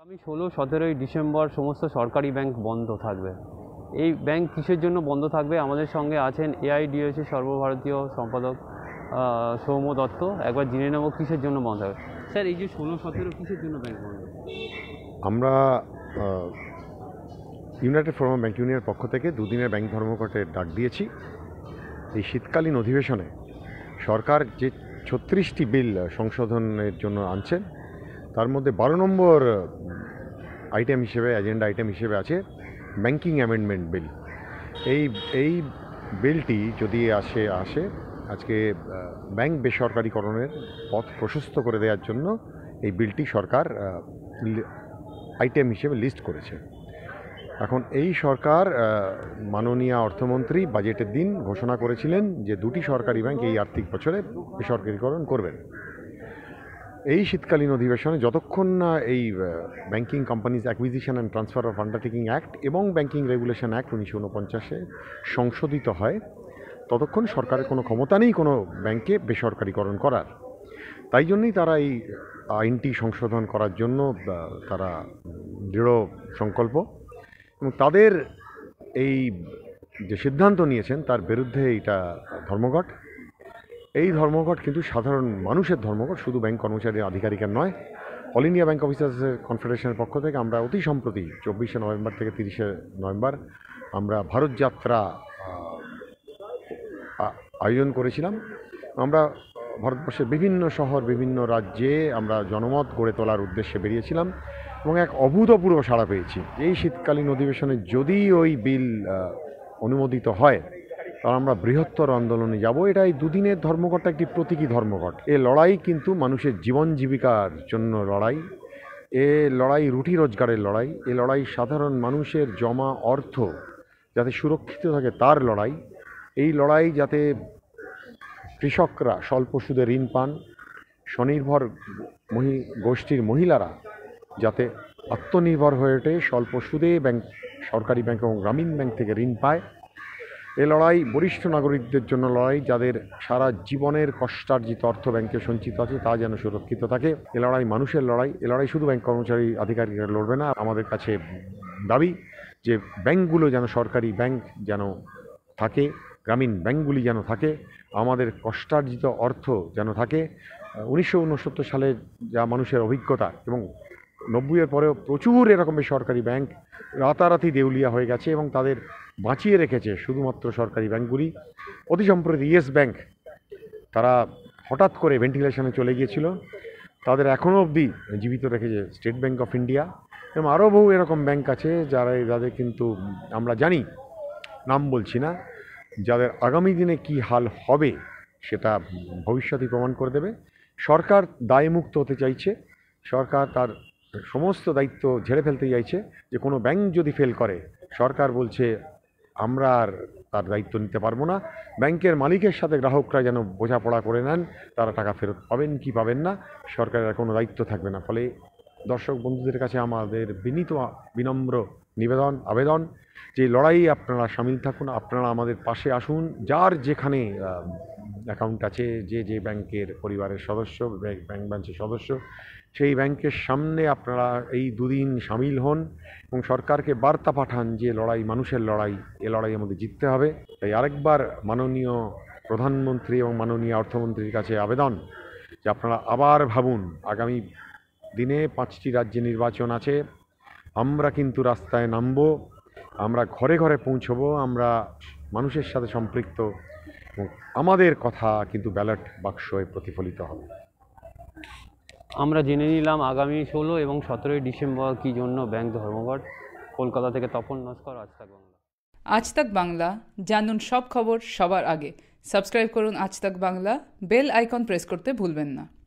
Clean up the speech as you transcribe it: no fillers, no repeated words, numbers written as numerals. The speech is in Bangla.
আমি 16-17 ডিসেম্বর সমস্ত সরকারি ব্যাংক বন্ধ থাকবে। এই ব্যাংক কিসের জন্য বন্ধ থাকবে? আমাদের সঙ্গে আছেন AIBOC সর্বভারতীয় সম্পাদক সৌম্য দত্ত। একবার জেনে নেব কিসের জন্য বন্ধ থাকবে। স্যার, এই যে 16-17 কিসের জন্য ব্যাংক বন্ধ? আমরা ইউনাইটেড ফোরাম অফ ব্যাংক ইউনিয়নের পক্ষ থেকে দুদিনের ব্যাংক ধর্মঘটের ডাক দিয়েছি। এই শীতকালীন অধিবেশনে সরকার যে 36টি বিল সংশোধনের জন্য আনছেন, তার মধ্যে 12 নম্বর আইটেম হিসেবে, এজেন্ডা আইটেম হিসেবে আছে ব্যাংকিং অ্যামেন্ডমেন্ট বিল। এই বিলটি যদি আসে আজকে ব্যাংক বেসরকারিকরণের পথ প্রশস্ত করে দেওয়ার জন্য এই বিলটি সরকার আইটেম হিসেবে লিস্ট করেছে। এখন এই সরকার মাননীয় অর্থমন্ত্রী বাজেটের দিন ঘোষণা করেছিলেন যে 2টি সরকারি ব্যাংক এই আর্থিক বছরে বেসরকারিকরণ করবেন। এই শীতকালীন অধিবেশনে যতক্ষণ না এই banking companies acquisition and transfer of undertaking act এবং ব্যাংকিং রেগুলেশন অ্যাক্ট 1949 সংশোধিত হয়, ততক্ষণ সরকারের কোনো ক্ষমতা নেই কোনো ব্যাংকে বেসরকারিকরণ করার। তাই জন্যই তারা এই আইনটি সংশোধন করার জন্য তারা দৃঢ় সংকল্প, এবং তাদের এই যে সিদ্ধান্ত নিয়েছেন তার বিরুদ্ধে এইটা ধর্মঘট। এই ধর্মঘট কিন্তু সাধারণ মানুষের ধর্মঘট, শুধু ব্যাংক কর্মচারী আধিকারিকের নয়। অল ইন্ডিয়া ব্যাংক অফিসার্সের কনফেডারেশনের পক্ষ থেকে আমরা অতি সম্প্রতি 24শে নভেম্বর থেকে 30শে নভেম্বর আমরা ভারত যাত্রা আয়োজন করেছিলাম। আমরা ভারতবর্ষের বিভিন্ন শহর, বিভিন্ন রাজ্যে আমরা জনমত গড়ে তোলার উদ্দেশ্যে বেরিয়েছিলাম এবং এক অভূতপূর্ব সাড়া পেয়েছি। এই শীতকালীন অধিবেশনে যদি ওই বিল অনুমোদিত হয়, তাহলে আমরা বৃহত্তর আন্দোলনে যাব। এটা এই দুদিনের ধর্মঘটটা একটি প্রতীকী ধর্মঘট। এ লড়াই কিন্তু মানুষের জীবন জীবিকার জন্য লড়াই, এ লড়াই রুটি রোজগারের লড়াই, এ লড়াই সাধারণ মানুষের জমা অর্থ যাতে সুরক্ষিত থাকে তার লড়াই, এই লড়াই যাতে কৃষকরা স্বল্প সুদে ঋণ পান, স্বনির্ভর গোষ্ঠীর মহিলারা যাতে আত্মনির্ভর হয়ে ওঠে, স্বল্প সুদে ব্যাংক, সরকারি ব্যাংক এবং গ্রামীণ ব্যাংক থেকে ঋণ পায়। এ লড়াই বরিষ্ঠ নাগরিকদের জন্য লড়াই, যাদের সারা জীবনের কষ্টার্জিত অর্থ ব্যাংকে সঞ্চিত আছে তা যেন সুরক্ষিত থাকে। এ লড়াই মানুষের লড়াই। এ লড়াই শুধু ব্যাংক কর্মচারী আধিকারিকরা লড়বে না। আমাদের কাছে দাবি যে ব্যাংকগুলো যেন সরকারি ব্যাংক যেন থাকে, গ্রামীণ ব্যাংকগুলি যেন থাকে, আমাদের কষ্টার্জিত অর্থ যেন থাকে। 1969 সালে যা মানুষের অভিজ্ঞতা এবং 90-এর পরেও প্রচুর এরকম বেসরকারি ব্যাংক রাতারাতি দেউলিয়া হয়ে গেছে এবং তাদের বাঁচিয়ে রেখেছে শুধুমাত্র সরকারি ব্যাংকগুলি। অতি সম্প্রতি ইয়েস ব্যাংক, তারা হঠাৎ করে ভেন্টিলেশনে চলে গিয়েছিল, তাদের এখনও অবধি জীবিত রেখেছে স্টেট ব্যাংক অফ ইন্ডিয়া এবং আরও বহু এরকম ব্যাংক আছে যাদের কিন্তু আমরা জানি, নাম বলছি না, যাদের আগামী দিনে কি হাল হবে সেটা ভবিষ্যতই প্রমাণ করে দেবে। সরকার দায়মুক্ত হতে চাইছে, সরকার তার সমস্ত দায়িত্ব ঝেড়ে ফেলতে চাইছে। যে কোনো ব্যাংক যদি ফেল করে, সরকার বলছে আমরা আর তার দায়িত্ব নিতে পারবো না। ব্যাংকের মালিকের সাথে গ্রাহকরা যেন বোঝাপড়া করে নেন, তারা টাকা ফেরত পাবেন কি পাবেন না, সরকারের কোনো দায়িত্ব থাকবে না। ফলে দর্শক বন্ধুদের কাছে আমাদের বিনম্র নিবেদন, আবেদন যে লড়াই আপনারা সামিল থাকুন, আপনারা আমাদের পাশে আসুন। যার যেখানে অ্যাকাউন্ট আছে, যে ব্যাংকের পরিবারের সদস্য, ব্যাংক ব্রাঞ্চের সদস্য, সেই ব্যাংকের সামনে আপনারা এই দুদিন সামিল হন এবং সরকারকে বার্তা পাঠান যে লড়াই মানুষের লড়াই, এ লড়াই আমাদের জিততে হবে। তাই আরেকবার মাননীয় প্রধানমন্ত্রী এবং মাননীয় অর্থমন্ত্রীর কাছে আবেদন যে আপনারা আবার ভাবুন। আগামী দিনে 5টি রাজ্যে নির্বাচন আছে, আমরা কিন্তু রাস্তায় নামব, আমরা ঘরে ঘরে পৌঁছবো, আমরা মানুষের সাথে সম্পৃক্ত এবং আমাদের কথা কিন্তু ব্যালট বাক্সে প্রতিফলিত হবে। আমরা জেনে নিলাম আগামী 16 এবং 17 ডিসেম্বর কী জন্য ব্যাংক ধর্মঘট। কলকাতা থেকে তপন নস্কর, আজতক বাংলা। আজতক বাংলা, জানুন সব খবর সবার আগে। সাবস্ক্রাইব করুন Aaj Tak Bangla, bell icon press করতে ভুলবেন না।